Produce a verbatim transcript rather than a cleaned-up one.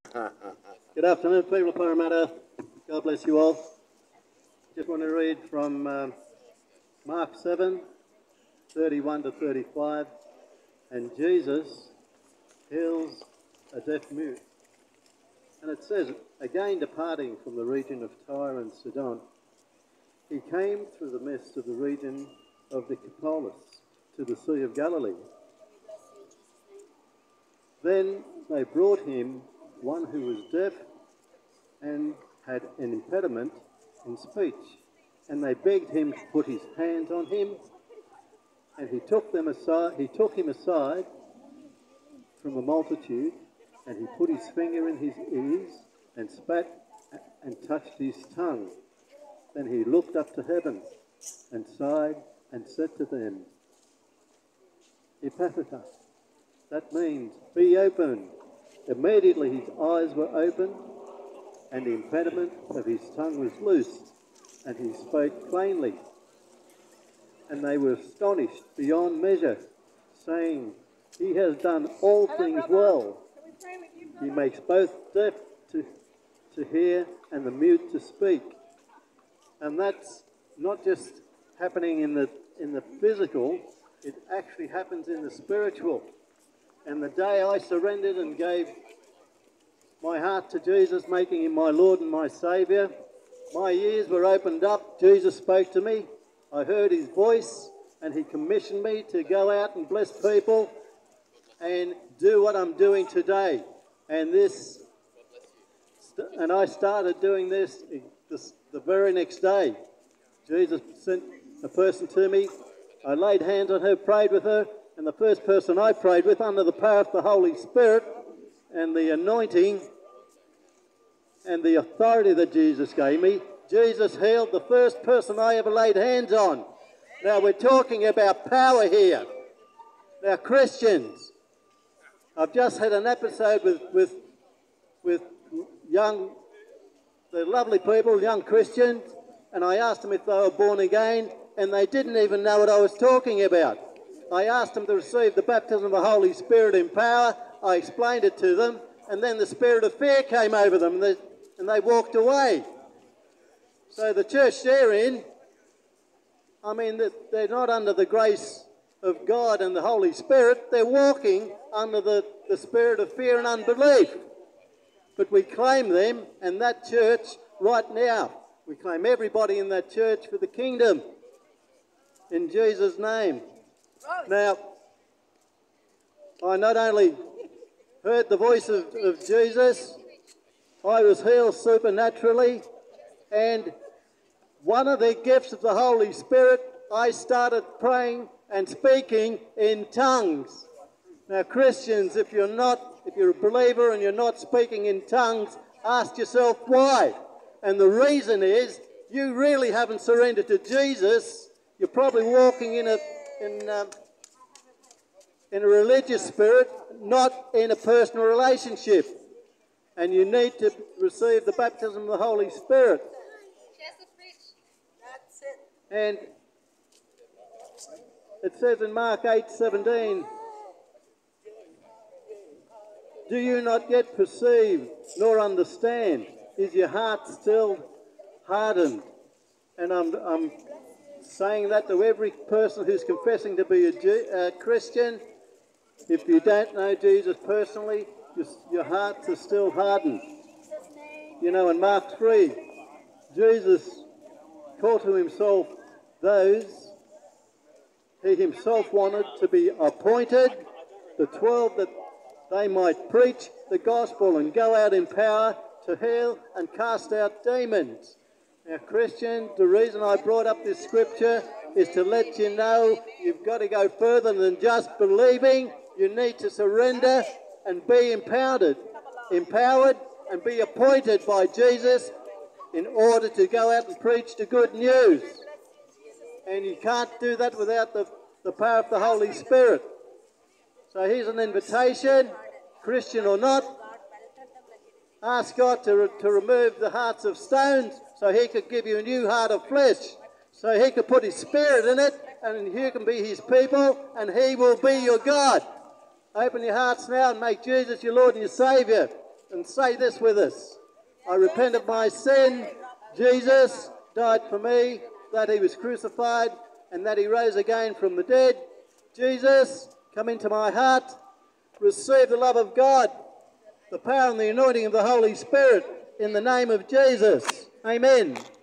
Good afternoon, people of Parramatta. God bless you all. Just want to read from um, Mark seven, thirty-one to thirty-five. And Jesus heals a deaf mute. And it says, again departing from the region of Tyre and Sidon, he came through the midst of the region of Decapolis to the Sea of Galilee. Then they brought him one who was deaf and had an impediment in speech, and they begged him to put his hands on him, and he took them aside. He took him aside from the multitude, and he put his finger in his ears and spat and touched his tongue. Then he looked up to heaven and sighed and said to them, Epaphata, that means be opened. Immediately his eyes were opened, and the impediment of his tongue was loosed, and he spoke plainly. And they were astonished beyond measure, saying, he has done all Hello, things brother. well. You, he makes both deaf to, to hear and the mute to speak. And that's not just happening in the, in the physical, it actually happens in the spiritual. And the day I surrendered and gave my heart to Jesus, making him my Lord and my Saviour, my ears were opened up. Jesus spoke to me. I heard his voice, and he commissioned me to go out and bless people and do what I'm doing today. And this, and I started doing this the very next day. Jesus sent a person to me. I laid hands on her, prayed with her, and the first person I prayed with, under the power of the Holy Spirit and the anointing and the authority that Jesus gave me, Jesus healed the first person I ever laid hands on. Now we're talking about power here. Now Christians, I've just had an episode with, with, with young, the lovely people, young Christians, and I asked them if they were born again, and they didn't even know what I was talking about. I asked them to receive the baptism of the Holy Spirit in power. I explained it to them, and then the spirit of fear came over them, and they, and they walked away. So the church they're in, I mean, they're not under the grace of God and the Holy Spirit. They're walking under the, the spirit of fear and unbelief. But we claim them and that church right now. We claim everybody in that church for the kingdom. In Jesus' name. Now, I not only heard the voice of, of Jesus, I was healed supernaturally, and one of the gifts of the Holy Spirit, I started praying and speaking in tongues. Now, Christians, if you're not, if you're a believer and you're not speaking in tongues, ask yourself why. And the reason is you really haven't surrendered to Jesus. You're probably walking in a in um, in a religious spirit, not in a personal relationship. And you need to receive the baptism of the Holy Spirit. And it says in Mark eight seventeen, do you not yet perceive nor understand? Is your heart still hardened? And I'm, I'm saying that to every person who's confessing to be a G, uh, Christian. If you don't know Jesus personally, your, your hearts are still hardened. You know, in Mark three, Jesus called to himself those he himself wanted to be appointed, the twelve, that they might preach the gospel and go out in power to heal and cast out demons. Now, Christian, the reason I brought up this scripture is to let you know you've got to go further than just believing. You need to surrender and be empowered, empowered and be appointed by Jesus in order to go out and preach the good news. And you can't do that without the, the power of the Holy Spirit. So here's an invitation, Christian or not. Ask God to, to remove the hearts of stones so he could give you a new heart of flesh. So he could put his spirit in it, and you can be his people, and he will be your God. Open your hearts now and make Jesus your Lord and your Saviour. and say this with us. I repent of my sin. Jesus died for me, that he was crucified, and that he rose again from the dead. Jesus, come into my heart. Receive the love of God, the power and the anointing of the Holy Spirit, in the name of Jesus. Amen.